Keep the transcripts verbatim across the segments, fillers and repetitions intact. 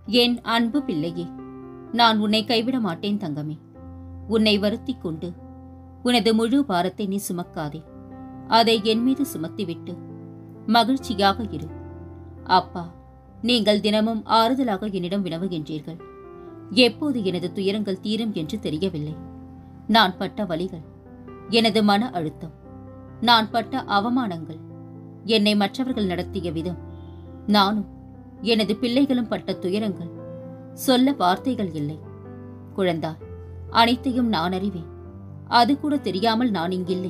என் அன்பு பிள்ளையே, நான் உன்னை கைவிட மாட்டேன் தங்கமே. உன்னை வருத்திக் கொண்டு உனது முழு பாரத்தை நீ சுமக்காதே. அதை என் மீது சுமத்திவிட்டு மகிழ்ச்சியாக இரு. அப்பா, நீங்கள் தினமும் ஆறுதலாக என்னிடம் வினவுகின்றீர்கள். எப்போது எனது துயரங்கள் தீரும் என்று தெரியவில்லை. நான் பட்ட வலிகள், எனது மன அழுத்தம், நான் பட்ட அவமானங்கள், என்னை மற்றவர்கள் நடத்திய விதம், நானும் எனது பிள்ளைகளும் பட்ட துயரங்கள் சொல்ல வார்த்தைகள் இல்லை. குழந்தாய், அனைத்தையும் நான் அறிவேன். அது கூட தெரியாமல் நான் இங்கில்லை.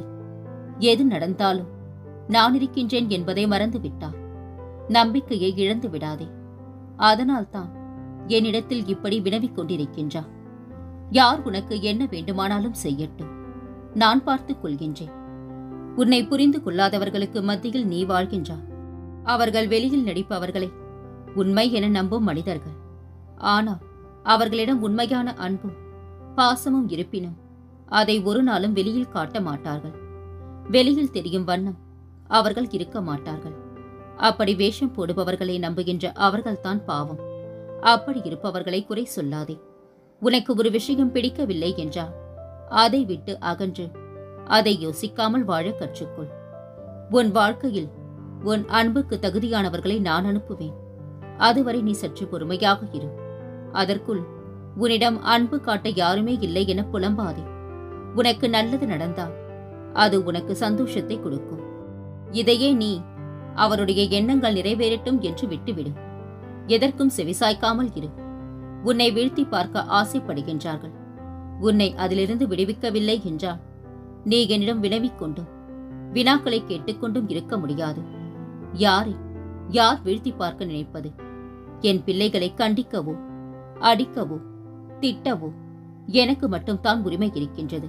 எது நடந்தாலும் நான் இருக்கின்றேன் என்பதை மறந்து விட்டார். நம்பிக்கையை இழந்து விடாதே. அதனால்தான் என்னிடத்தில் இப்படி வினவிக் கொண்டிருக்கின்றார். யார் உனக்கு என்ன வேண்டுமானாலும் செய்யட்டும், நான் பார்த்துக் கொள்கின்றேன். உன்னை புரிந்து கொள்ளாதவர்களுக்கு மத்தியில் நீ வாழ்கின்றாய். அவர்கள் வெளியில் நடிப்பவர்களை உண்மை என நம்பும் மனிதர்கள். ஆனால் அவர்களிடம் உண்மையான அன்பும் பாசமும் இருப்பினும் அதை ஒரு நாளும் வெளியில் காட்ட மாட்டார்கள். வெளியில் தெரியும் வண்ணம் அவர்கள் இருக்க மாட்டார்கள். அப்படி வேஷம் போடுபவர்களை நம்புகின்ற அவர்கள்தான் பாவம். அப்படி இருப்பவர்களை குறை சொல்லாதே. உனக்கு ஒரு விஷயம் பிடிக்கவில்லை என்றால் அதை விட்டு அகன்று அதை யோசிக்காமல் வாழ கற்றுக்கொள். உன் வாழ்க்கையில் உன் அன்புக்கு தகுதியானவர்களை நான் அனுப்புவேன். அதுவரை நீ சற்று பொறுமையாக இரு. அதற்குள் உன்னிடம் அன்பு காட்ட யாருமே இல்லை என புலம்பாதே. உனக்கு நல்லது நடந்தால் அது உனக்கு சந்தோஷத்தை கொடுக்கும். இதையே நீ அவருடைய எண்ணங்கள் நிறைவேறட்டும் என்று விட்டுவிடு. எதற்கும் செவிசாய்க்காமல் இரு. உன்னை வீழ்த்தி பார்க்க ஆசைப்படுகின்றார்கள். உன்னை அதிலிருந்து விடுவிக்கவில்லை என்றால் நீ என்னிடம் வினவிக் கொண்டும் வினாக்களை கேட்டுக்கொண்டும் இருக்க முடியாது. யாரை யார் வீழ்த்தி பார்க்க நினைப்பது? என் பிள்ளைகளை கண்டிக்கவோ அடிக்கவோ திட்டவோ எனக்கு மட்டும்தான் உரிமை இருக்கின்றது.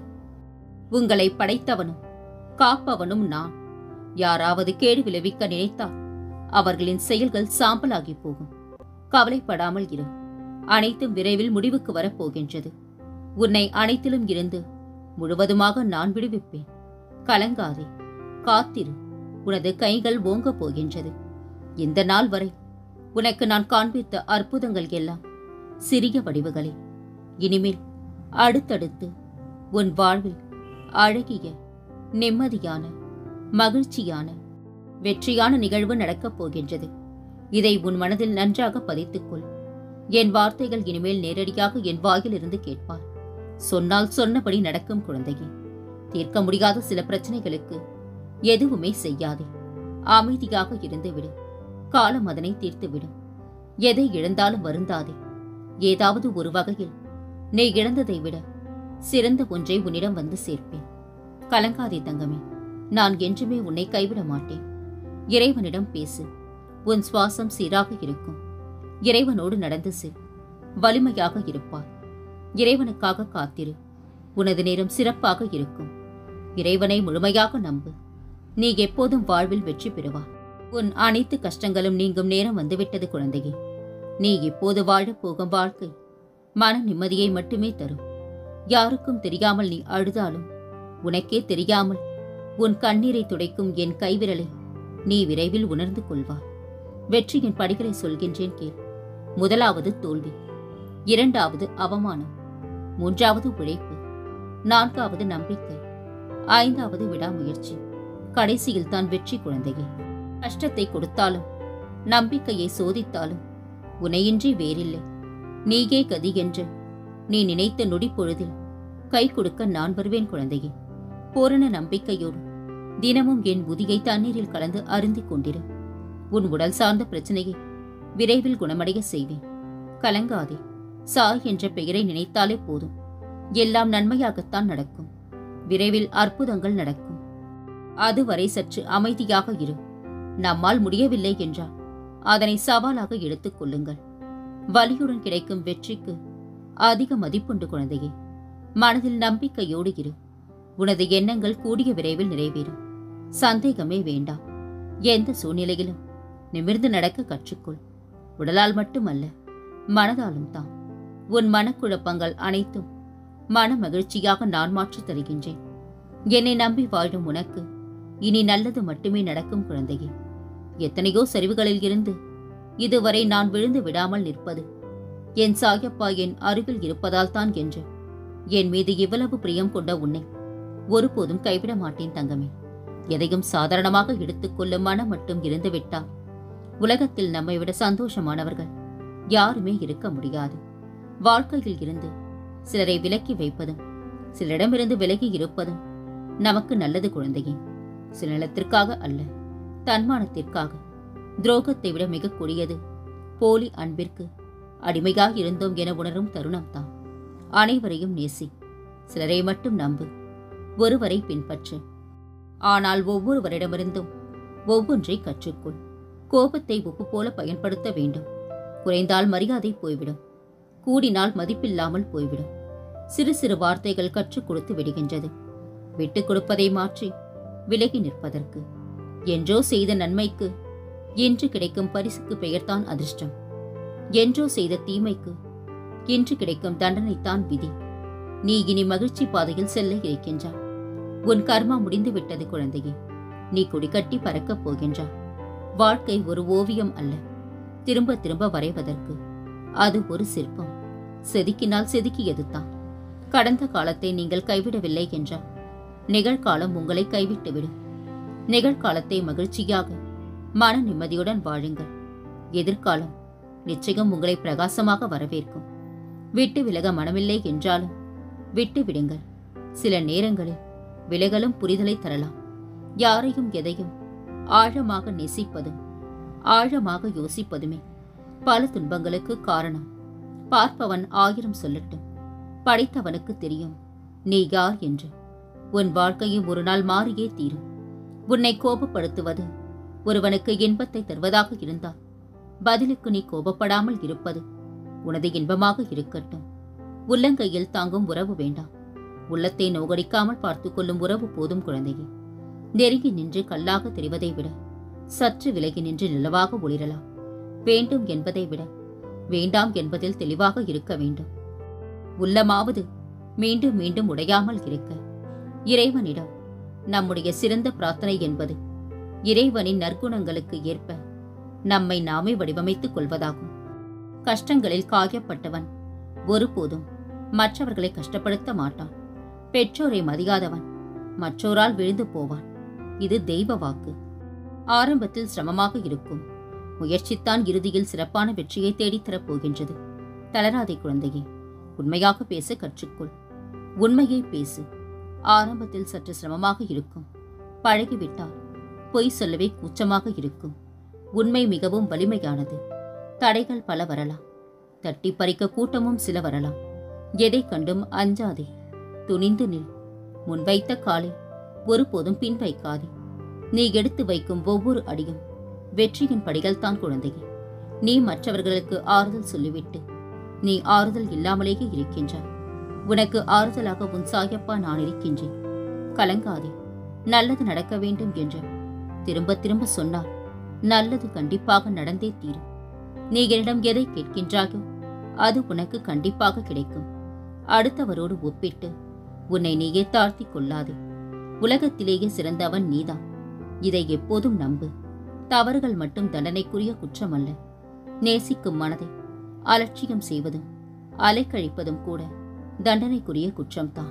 உங்களை படைத்தவனும் காப்பவனும் நான். யாராவது கேடு விளைவிக்க நினைத்தால் அவர்களின் செயல்கள் சாம்பலாகி போகும். கவலைப்படாமல் இரு. அனைத்தும் விரைவில் முடிவுக்கு வரப்போகின்றது. உன்னை அனைத்திலும் இருந்து முழுவதுமாக நான் விடுவிப்பேன். கலங்காதே, காத்திரு. உனது கைகள் ஓங்கப் போகின்றது. இந்த நாள் வரை உனக்கு நான் காண்பித்த அற்புதங்கள் எல்லாம் சிறிய வடிவுகளே. இனிமேல் அடுத்தடுத்து உன் வாழ்வில் அழகிய, நிம்மதியான, மகிழ்ச்சியான, வெற்றியான நிகழ்வு நடக்கப் போகின்றது. இதை உன் மனதில் நன்றாக பதித்துக்கொள். என் வார்த்தைகள் இனிமேல் நேரடியாக என் வாயிலிருந்து கேட்பார். சொன்னால் சொன்னபடி நடக்கும் குழந்தையே. தீர்க்க முடியாத சில பிரச்சனைகளுக்கு எதுவுமே செய்யாதே. அமைதியாக இருந்து விடு. காலம் அதனை தீர்த்துவிடும். எதை இழந்தாலும் வருந்தாதே. ஏதாவது ஒரு வகையில் நீ இழந்ததை விட சிறந்த ஒன்றை உன்னிடம் வந்து சேர்ப்பேன். கலங்காதே தங்கமே. நான் என்றுமே உன்னை கைவிட மாட்டேன். இறைவனிடம் பேசு. உன் சுவாசம் சீராக இருக்கும். இறைவனோடு நடந்து செல். வலிமையாக இருப்பார். இறைவனுக்காக காத்திரு. உனது நேரம் சிறப்பாக இருக்கும். இறைவனை முழுமையாக நம்பு. நீ எப்போதும் வாழ்வில் வெற்றி பெறுவார். உன் அனைத்து கஷ்டங்களும் நீங்கும் நேரம் வந்துவிட்டது குழந்தையே. நீ இப்போது வாழப் போகும் வாழ்க்கை மன நிம்மதியை மட்டுமே தரும். யாருக்கும் தெரியாமல் நீ அழுதாலும் உனக்கே தெரியாமல் உன் கண்ணீரை துடைக்கும் என் கைவிரலை நீ விரைவில் உணர்ந்து கொள்வார். வெற்றியின் படிகளை சொல்கின்றேன் கேள். முதலாவது தோல்வி, இரண்டாவது அவமானம், மூன்றாவது உழைப்பு, நான்காவது நம்பிக்கை, ஐந்தாவது விடாமுயற்சி, கடைசியில் தான் வெற்றி குழந்தையே. கஷ்டத்தை கொடுத்தாலும் நம்பிக்கையை சோதித்தாலும் உனையின்றி வேறில்லை. நீயே கதி என்று நீ நினைத்த நொடி பொழுதில் கை கொடுக்க நான் வருவேன் குழந்தையே. பூரண நம்பிக்கையோடு தினமும் என் உதியை தண்ணீரில் கலந்து அருந்திக் கொண்டிரு. உன் உடல் சார்ந்த பிரச்சனையை விரைவில் குணமடைய செய்வேன். கலங்காதே. சாய் என்ற பெயரை நினைத்தாலே போதும். எல்லாம் நன்மையாகத்தான் நடக்கும். விரைவில் அற்புதங்கள் நடக்கும். அதுவரை சற்று அமைதியாக இரு. நம்மால் முடியவில்லை என்றால் அதனை சவாலாக எடுத்துக் கொள்ளுங்கள். வலியுடன் கிடைக்கும் வெற்றிக்கு அதிக மதிப்புண்டு குழந்தையே. மனதில் நம்பிக்கையோடு இரு. உனது எண்ணங்கள் கூடிய விரைவில் நிறைவேறும். சந்தேகமே வேண்டாம். எந்த சூழ்நிலையிலும் நிமிர்ந்து நடக்க கற்றுக்கொள். உடலால் மட்டுமல்ல, மனதாலும் தான். உன் மனக்குழப்பங்கள் அனைத்தும் மன மகிழ்ச்சியாக நான் மாற்றித் தருகின்றேன். என்னை நம்பி வாழும் உனக்கு இனி நல்லது மட்டுமே நடக்கும் குழந்தையே. எத்தனையோ சரிவுகளில் இருந்து இதுவரை நான் விழுந்து விடாமல் நிற்பது என் சாயப்பா என் அருகில் இருப்பதால் தான் என்று என் மீது இவ்வளவு பிரியம் கொண்ட உன்னை ஒருபோதும் கைவிட மாட்டேன் தங்கமே. எதையும் சாதாரணமாக எடுத்துக்கொள்ளும் மனம் மட்டும் இருந்துவிட்டால் உலகத்தில் நம்மை விட சந்தோஷமானவர்கள் யாருமே இருக்க முடியாது. வாழ்க்கையில் இருந்து சிலரை விலக்கி வைப்பதும் சிலரிடமிருந்து விலகி இருப்பதும் நமக்கு நல்லது குழந்தையே. சில நிலத்திற்காக அல்ல, தன்மானத்திற்காக. துரோகத்தை விட மிக கொடியது போலி அன்பிற்கு அடிமையாக இருந்தோம் என உணரும் தருணம்தான். அனைவரையும் நேசி, சிலரை மட்டும் நம்பு, ஒருவரை பின்பற்று. ஆனால் ஒவ்வொருவரிடமிருந்தும் ஒவ்வொன்றை கற்றுக்கொள். கோபத்தை உப்பு போல பயன்படுத்த வேண்டும். குறைந்தால் மரியாதை போய்விடும், கூடினால் மதிப்பில்லாமல் போய்விடும். சிறு சிறு வார்த்தைகள் கற்றுக் கொடுத்து விடுகின்றது. விட்டுக் கொடுப்பதை மாற்றி விலகி நிற்பதற்கு. என்றோ செய்த நன்மைக்கு இன்று கிடைக்கும் பரிசுக்கு பெயர்தான் அதிர்ஷ்டம். என்றோ செய்த தீமைக்கு இன்று கிடைக்கும் தண்டனைத்தான் விதி. நீ இனி மகிழ்ச்சி பாதையில் செல்ல இருக்கின்றாய். உன் கர்மா முடிந்து விட்டது குழந்தையே. நீ கொடிகட்டி பறக்கப் போகின்றாய். வாழ்க்கை ஒரு ஓவியம் அல்ல, திரும்ப திரும்ப வரைவதற்கு. அது ஒரு சிற்பம். செதுக்கினால் செதுக்கியதுதான். கடந்த காலத்தை நீங்கள் கைவிடவில்லை என்றால் நிகழ்காலம் உங்களை கைவிட்டுவிடும். நிகழ்காலத்தை மகிழ்ச்சியாக மன நிம்மதியுடன் வாழுங்கள். எதிர்காலம் நிச்சயம் உங்களை பிரகாசமாக வரவேற்கும். விட்டு விலக மனமில்லை என்றாலும் விட்டு விடுங்கள். சில நேரங்களில் விலகலும் புரிதலை தரலாம். யாரையும் எதையும் ஆழமாக நேசிப்பதும் ஆழமாக யோசிப்பதுமே பல துன்பங்களுக்கு காரணம். பார்ப்பவன் ஆயிரம் சொல்லட்டும், படைத்தவனுக்கு தெரியும் நீ யார் என்று. உன் வாழ்க்கையும் ஒரு நாள் மாறியே தீரும். உன்னை கோபப்படுத்துவது ஒருவனுக்கு இன்பத்தை தருவதாக இருந்தால் பதிலுக்கு நீ கோபப்படாமல் இருப்பது உனது இன்பமாக இருக்கட்டும். உள்ளங்கையில் தாங்கும் உறவு வேண்டாம். உள்ளத்தை நோகடிக்காமல் பார்த்துக் கொள்ளும் உறவு போதும் குழந்தையே. நெருங்கி நின்று கல்லாக தெரிவதை விட சற்று விலகி நின்று நிலவாக ஒளிரலாம். வேண்டும் என்பதை விட வேண்டாம் என்பதில் தெளிவாக இருக்க வேண்டும். உள்ளமாவது மீண்டும் மீண்டும் உடையாமல் இருக்க இறைவனிடம் நம்முடைய சிறந்த பிரார்த்தனை என்பது இறைவனின் நற்குணங்களுக்கு ஏற்ப நம்மை நாமே வடிவமைத்துக் கொள்வதாகும். கஷ்டங்களில் காயப்பட்டவன் ஒருபோதும் மற்றவர்களை கஷ்டப்படுத்த மாட்டான். பெற்றோரை மதியாதவன் மற்றோரால் விழுந்து போவான். இது தெய்வ வாக்கு. ஆரம்பத்தில் சிரமமாக இருக்கும். முயற்சித்தான் இறுதியில் சிறப்பான வெற்றியை தேடித்தரப் போகின்றது. தளராதே குழந்தையே. உண்மையாக பேச கற்றுக்கொள். உண்மையை பேசு. ஆரம்பத்தில் சற்று சிரமமாக இருக்கும். பழகிவிட்டால் பொய் சொல்லவே கூச்சமாக இருக்கும். உண்மை மிகவும் வலிமையானது. தடைகள் பல வரலாம். தட்டி பறிக்க கூட்டமும் சில வரலாம். எதை கண்டும் அஞ்சாதே. துணிந்து நில். முன்வைத்த காலை ஒருபோதும் பின் வைக்காதே. நீ எடுத்து வைக்கும் ஒவ்வொரு அடியும் வெற்றியின் படிகள் தான் குழந்தையே. நீ மற்றவர்களுக்கு ஆறுதல் சொல்லிவிட்டு நீ ஆறுதல் இல்லாமலேயே இருக்கின்றாய். உனக்கு ஆறுதலாக உன் சாயப்பா நான் இருக்கின்றேன். கலங்காதே. நல்லது நடக்க வேண்டும் என்று திரும்ப திரும்ப சொன்னால் நல்லது கண்டிப்பாக நடந்தே தீரும். நீ என்னிடம் எதை கேட்கின்றாயோ அது உனக்கு கண்டிப்பாக கிடைக்கும். அடுத்தவரோடு ஒப்பிட்டு உன்னை நீயே தாழ்த்தி கொள்ளாதே. உலகத்திலேயே சிறந்தவன் நீதான். இதை எப்போதும் நம்பு. தவறுகள் மட்டும் தண்டனைக்குரிய குற்றம் அல்ல. நேசிக்கும் மனதை அலட்சியம் செய்வதும் அலைக்கழிப்பதும் கூட தண்டனைக்குரிய குற்றம்தான்.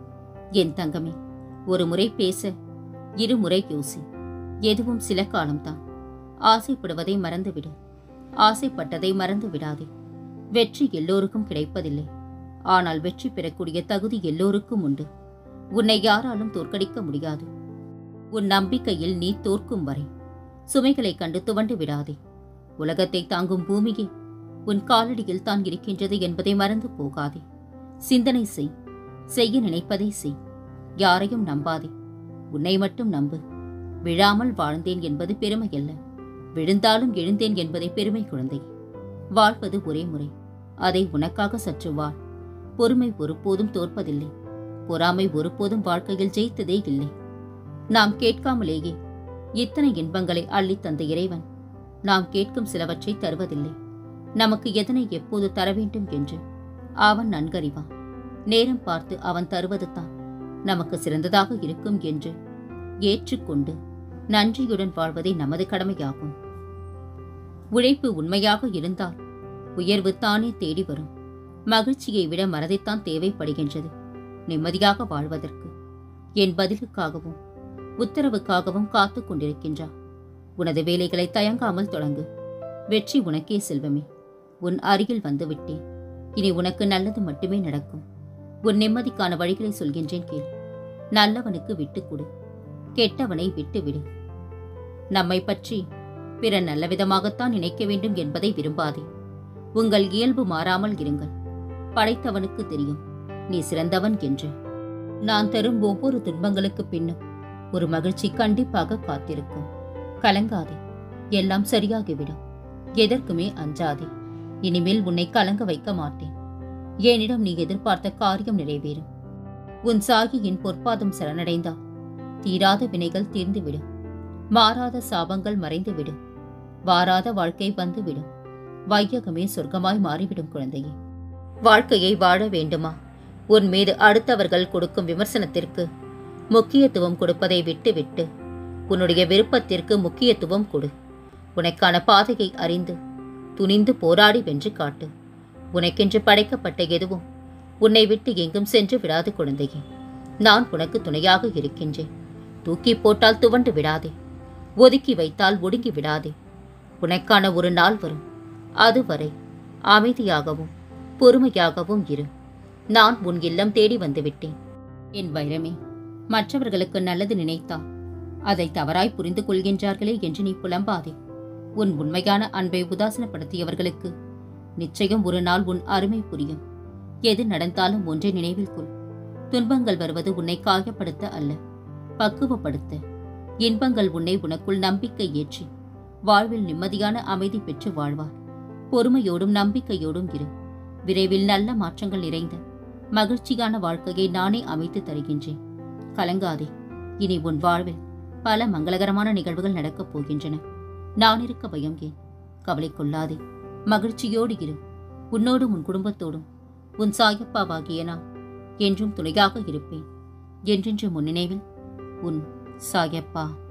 என் தங்கமே, ஒரு முறை பேச இருமுறை யோசி. எதுவும் சில காலம்தான். ஆசைப்படுவதை மறந்துவிடு. ஆசைப்பட்டதை மறந்து விடாதே. வெற்றி எல்லோருக்கும் கிடைப்பதில்லை. ஆனால் வெற்றி பெறக்கூடிய தகுதி எல்லோருக்கும் உண்டு. உன்னை யாராலும் தோற்கடிக்க முடியாது. உன் நம்பிக்கையில் நீ தோற்கும் வரை சுமைகளை கண்டு துவண்டு விடாதே. உலகத்தை தாங்கும் பூமியே உன் காலடியில் தான் இருக்கின்றது என்பதை மறந்து போகாதே. சிந்தனை செய். செய்ய நினைப்பதை செய். யாரையும் நம்பாதே. உன்னை மட்டும் நம்பு. விழாமல் வாழ்ந்தேன் என்பது பெருமை அல்ல. விழுந்தாலும் எழுந்தேன் என்பதை பெருமை குழந்தை. வாழ்வது ஒரே முறை. அதை உனக்காக சற்று வாழ். பொறுமை ஒருபோதும் தோற்பதில்லை. பொறாமை ஒருபோதும் வாழ்க்கையில் ஜெயித்ததே இல்லை. நாம் கேட்காமலேயே இத்தனை இன்பங்களை அள்ளித் தந்த இறைவன் நாம் கேட்கும் சிலவற்றை தருவதில்லை. நமக்கு எதனை எப்போது தர வேண்டும் என்று அவன் நன்கறிவான். நேரம் பார்த்து அவன் தருவது தான் நமக்கு சிறந்ததாக இருக்கும் என்று ஏற்றுக்கொண்டு நன்றியுடன் வாழ்வதே நமது கடமையாகும். உழைப்பு உண்மையாக இருந்தால் உயர்வு தானே தேடி வரும். மகிழ்ச்சியை விட மனதைத்தான் தேவைப்படுகின்றது நிம்மதியாக வாழ்வதற்கு. என் பதிலுக்காகவும் உத்தரவுக்காகவும் காத்து கொண்டிருக்கின்றார். உனது வேலைகளை தயங்காமல் தொடங்கு. வெற்றி உனக்கே செல்வமே. உன் அருகில் வந்து விட்டேன். இனி உனக்கு நல்லது மட்டுமே நடக்கும். உன் நிம்மதிக்கான வழிகளை சொல்கின்றேன் கேள். நல்லவனுக்கு விட்டு கொடு, கெட்டவனை விட்டுவிடு. நம்மை பற்றி பிற நல்ல விதமாகத்தான் நினைக்க வேண்டும் என்பதை விரும்பாதே. உங்கள் இயல்பு மாறாமல் இருங்கள். படைத்தவனுக்கு தெரியும் நீ சிறந்தவன் என்று. நான் தரும் ஒவ்வொரு துன்பங்களுக்கு பின்னும் ஒரு மகிழ்ச்சி கண்டிப்பாக காத்திருக்கும். கலங்காதே, எல்லாம் சரியாகிவிடும். எதற்குமே அஞ்சாதே. இனிமேல் உன்னை கலங்க வைக்க மாட்டேன். என்னிடம் நீ எதிர்பார்த்த காரியம் நிறைவேறும். உன் சாகியின் பொற்பாதம் சரணடைந்தா தீராத வினைகள் தீர்ந்துவிடும். மாறாத சாபங்கள் மறைந்துவிடும். வாராத வாழ்க்கை வந்துவிடும். வையகமே சொர்க்கமாய் மாறிவிடும். குழந்தையே, வாழ்க்கையை வாழ வேண்டுமா? உன் மீது அடுத்தவர்கள் கொடுக்கும் விமர்சனத்திற்கு முக்கியத்துவம் கொடுப்பதை விட்டுவிட்டு உன்னுடைய விருப்பத்திற்கு முக்கியத்துவம் கொடு. உனக்கான பாதையை அறிந்து துணிந்து போராடி வென்று காட்டு. உனக்கென்று படைக்கப்பட்ட எதுவும் உன்னை விட்டு எங்கும் சென்று விடாது குழந்தையே. நான் உனக்கு துணையாக இருக்கின்றேன். தூக்கி போட்டால் துவண்டு விடாதே. ஒதுக்கி வைத்தால் ஒடுங்கி விடாதே. உனக்கான ஒரு நாள் வரும். அதுவரை அமைதியாகவும் பொறுமையாகவும் இரு. நான் உன் இல்லம் தேடி வந்துவிட்டேன். என் வைரமே, மற்றவர்களுக்கு நல்லது நினைத்தால் அதை தவறாய் புரிந்து கொள்கின்றார்களே என்று நீ புலம்பாதே. உன் உண்மையான அன்பை உதாசனப்படுத்தியவர்களுக்கு நிச்சயம் ஒரு நாள் உன் அருமை புரியும். எது நடந்தாலும் ஒன்றை நினைவில் கொள். துன்பங்கள் வருவது உன்னை காயப்படுத்த அல்ல, பக்குவப்படுத்த. இன்பங்கள் உன்னை உனக்குள் நம்பிக்கை ஏற்றி வாழ்வில் நிம்மதியான அமைதி பெற்று வாழ்வார். பொறுமையோடும் நம்பிக்கையோடும் இரு. விரைவில் நல்ல மாற்றங்கள் நிறைந்த மகிழ்ச்சியான வாழ்க்கையை நானே அமைத்து தருகின்றேன். கலங்காதே. இனி உன் வாழ்வில் பல மங்களகரமான நிகழ்வுகள் நடக்கப் போகின்றன. நான் இருக்க பயம் ஏன்? கவலை கொள்ளாதே. மகிழ்ச்சியோடு இரு. உன்னோடும் உன் குடும்பத்தோடும் உன் சாயப்பாவாகிய நான் என்றும் துணையாக இருப்பேன். என்றென்று முன்னினைவில் உன் சாயப்பா.